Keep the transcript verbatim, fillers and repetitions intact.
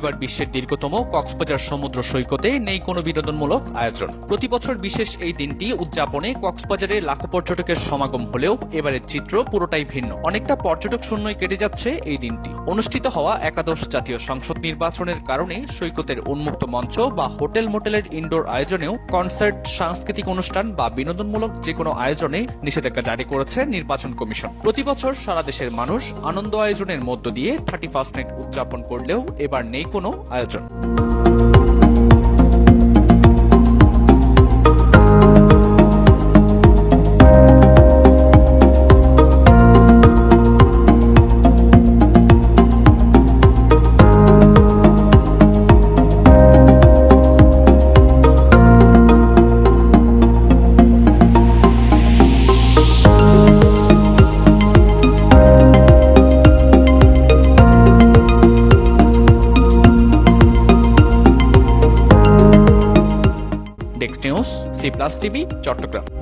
এবার বিশ্বের দীর্ঘতম কক্সবাজার সমুদ্র সৈকতে নেই কোনো বিনোদনমূলক আয়োজন। প্রতি বছর বিশেষ এই দিনটি উদযাপনে কক্সবাজারে লাখো পর্যটকের সমাগম হলেও এবারের চিত্র পুরোটাই ভিন্ন। অনেকটা পর্যটক শূন্যই কেটে যাচ্ছে এই দিনটি। অনুষ্ঠিত হওয়া একাদশ জাতীয় সংসদ নির্বাচনের কারণে সৈকতের উন্মুক্ত মঞ্চ বা হোটেল মোটেলের ইনডোর আয়োজনেও কনসার্ট, সাংস্কৃতিক অনুষ্ঠান বা বিনোদনমূলক যে কোনো আয়োজনে নিষেধাজ্ঞা জারি করেছে নির্বাচন কমিশন। প্রতি বছর সারা দেশের মানুষ আনন্দ আয়োজনের মধ্য দিয়ে থার্টি ফার্স্ট নাইট উদযাপন করলেও এবার নেই কোনো আয়োজন। Desk news, C plus TV, Chittagong.